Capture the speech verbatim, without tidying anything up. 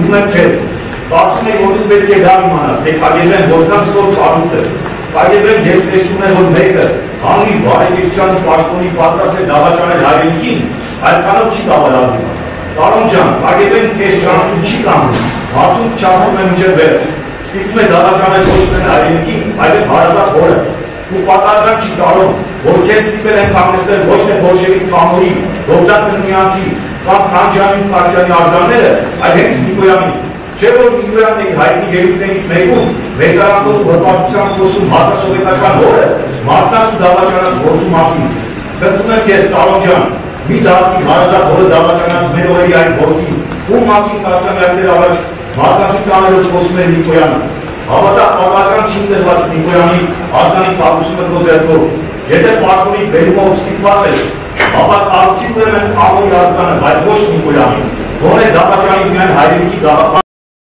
Ստիպում եմ քեզ, կարծում եմ որ դու պետք է լավ իմանաս, թե կարգելեն որքան սպոր ծառուց է, կարգելեն երբ տեսնում են որ մեկը հանգի բարեկեցության պաշտոնի պատրաստ է դավաճանել հայրենիքին, այդքանով չի դավաճանում։ Պարոն ջան, կարգելեն քեզ ճանաչում չի կանգնում, մարդուն չասում է մինչև վերջ, ստիպում է դավաճանել ոչ թե հայրենիքին, այլև հարազատ հորը։ Ու պատահական չի կարող, որ քեզ ստիպել են կանգնեցնել ոչ թե բոլշևիկ կամուրի, Բոգդան Կրմյանցի կամ Խանջյանի ու Կասյանի արձանները, այլ հենց Նիկոյանի։ Չէ՞ որ Նիկոյանն է հայտնի ելույթներից մեկում մեծարակող հպարտությամբ խոսում հակասովետական հորը մարդկանց ու դավաճանած որդու մասին։ Խնդրում եմ քեզ, պարոն ջան, մի դարձի հարազատ հորը դավաճանած մեր օրերի այդ որդին, ում մասին տասնամյակներ առաջ մարդկանցից անելով խոսում էր Նիկոյանը։ Հավատա պատահական չի տրված Նիկոյանի արձանի փակությունը քո ձեռքով։ Եթե պաշտոնի բերումով ստիպված ես, ապա կառուցի ուրեմն ամոյի արձանը, բայց ոչ Նիկոյանի։ Գոնե դավաճանի միայն հայրենիքի գաղափար